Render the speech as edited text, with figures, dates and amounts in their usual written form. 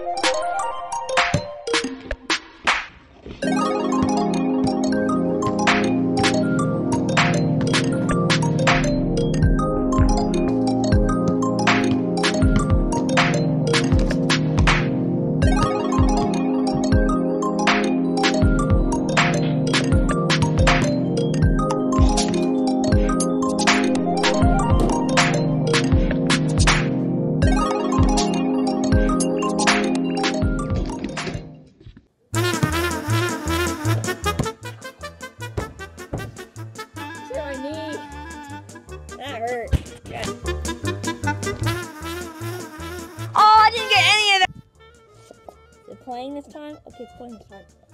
That hurt. Yeah. Oh, I didn't get any of that. Is it playing this time? Okay, it's playing this time.